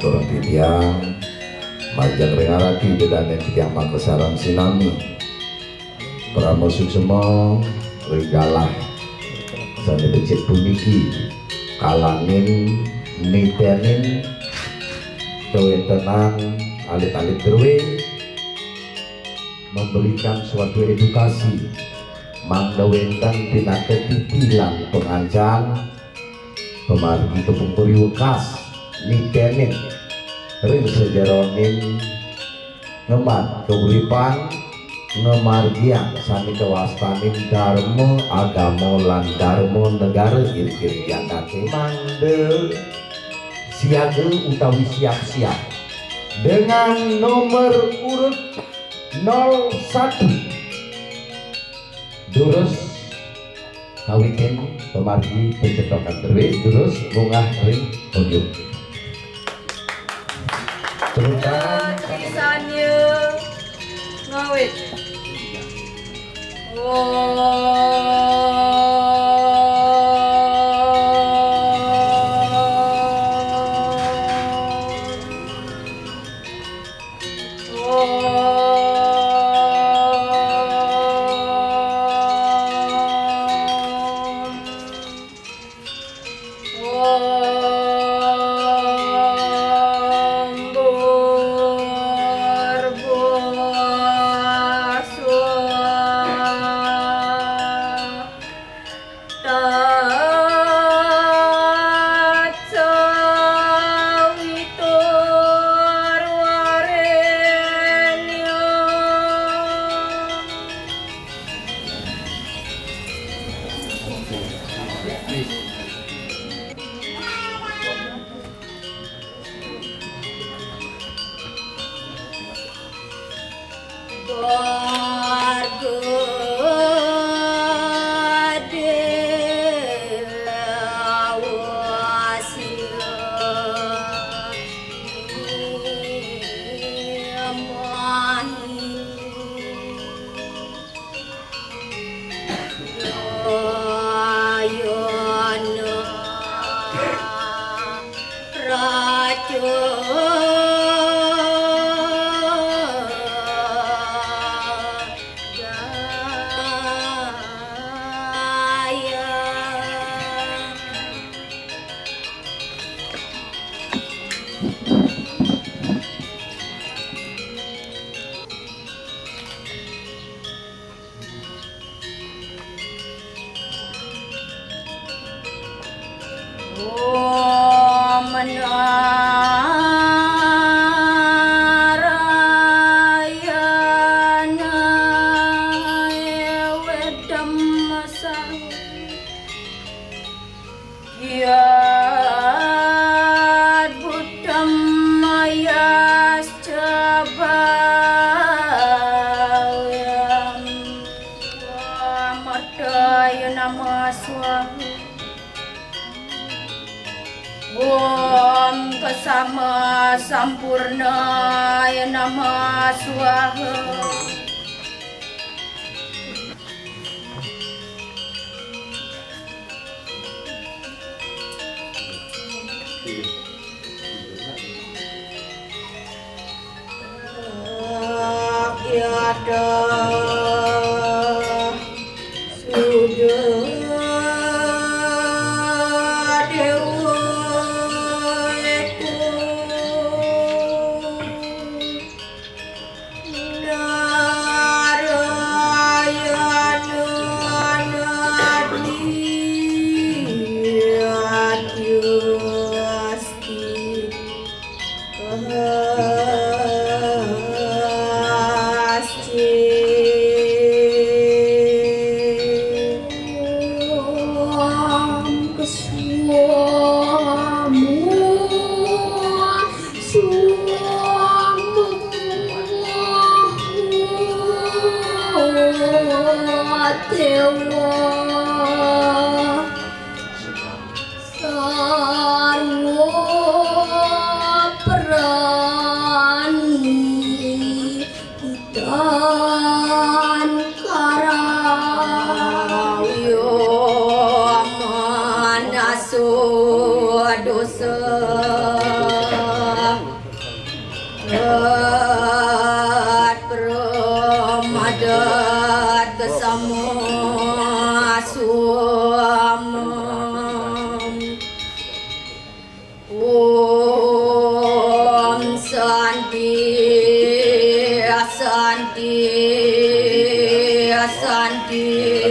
aturang titiang majang rengaraki bedane titiang pakesaran sinami pramusuk semua regalah sane becik puniki kalangin nitenin doe tenang alit-alit terwe memberikan suatu edukasi mangdawendang tina ketitilan pengancang pemargi tepung periwekas nitenin ring sejaronin ngeman keuripan ngemargian sami kewastanin dharma agama lan dharma negara kiri-kiri jangkake mandel siaga utawi siap-siap dengan nomor urut 01 durus kawitin pemargi pencetokan terwe durus bungah ring podium terutan tulisannya ngawit sama sampurna ya nama swaha ya dosa Madat kesamua suamam Om Santi Santi Santi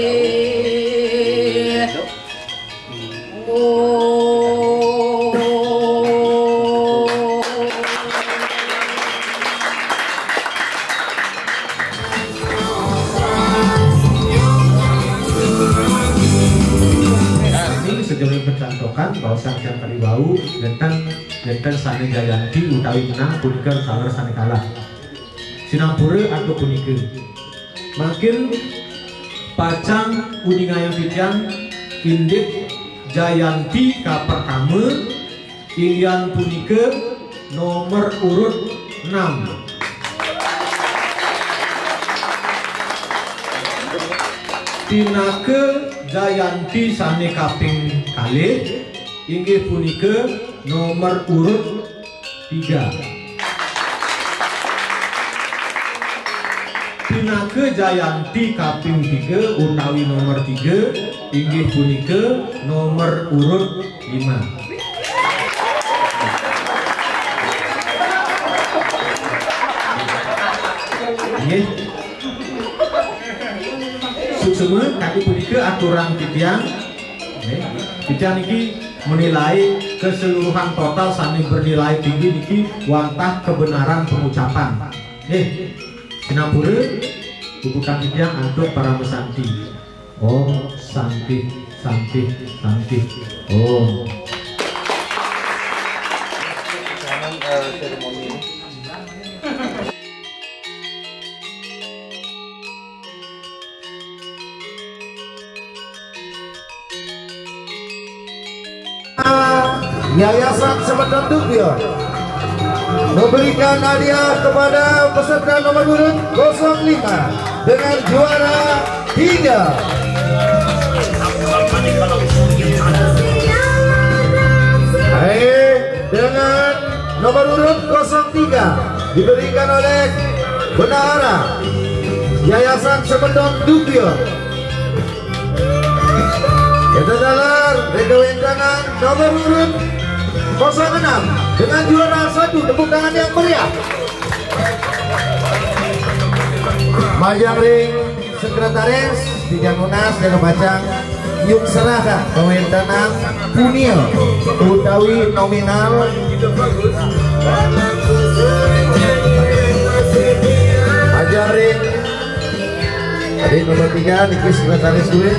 bercantokan bahwa sang kalibau genten sane Jayanti utawi menang punika saler sane kalah sinampura atau punika makin pacang uningayang pijan indik Jayanti ka pertama ilian punika nomor urut 6 tinake Jayanti sane kaping kalih inggih punika nomor urut 3. Tinake Jayanti kaping 3 utawi nomor 3 inggih punika nomor urut 5. Nggih. Suksema kaki punika aturan titian. Titian iki menilai keseluruhan total sani bernilai tinggi niki wantah kebenaran pengucapan. Sinapura bubukan titian untuk para mesanti. Oh, santi, santi, santi. Oh. Yayasan Semeton Dubio memberikan hadiah kepada peserta nomor urut 05 dengan juara 3. Dengan nomor urut 03 diberikan oleh Bendahara Yayasan Semeton Dubio. Kita dalam rekewentangan nomor urut 06 dengan juara 1, tepuk tangan yang meriah. Majang ring sekretaris Tiga Munas dan Bacang yuk serahkan kewentangan punil utawi nominal Majang ring tadi nomor 3 niki sekretaris dulu.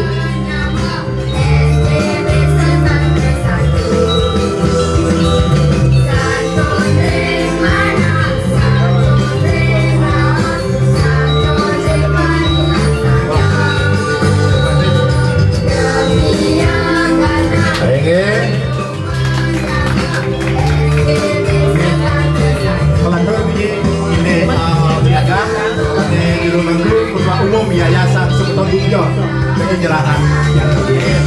Yayasan Semeton Dubio penyerahan yang terakhir.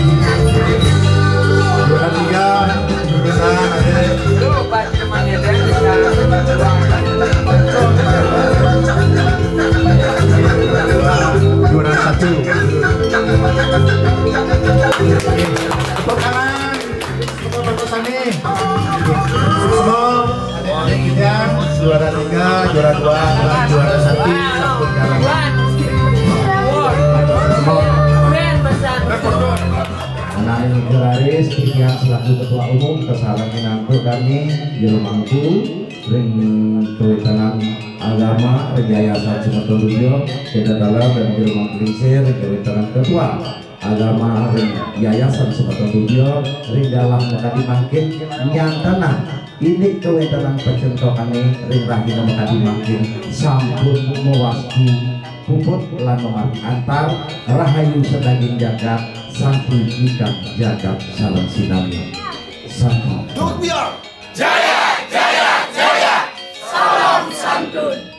Juara 3 besar ada. Juara 1. Tepuk tangan untuk batasan nih. Semua ada kita juara 3, juara 2, dan juara 1 sampun kalah. Naik gelaris pilihan selaku ketua umum kesalahan minangku kami Jelmangku ring kewenangan agama Yayasan Semeton Dubio kita dalam dan Jelmangku lingsir kewenangan ketua agama Yayasan Semeton Dubio ring dalam tadi makin nyantana ini kewenangan pencentokan ring rahina tadi makin sampun mewasku puput lan antar rahayu sedaging jagat santri ikan jagat salam sinami santun Dubio jaya jaya jaya salam santun.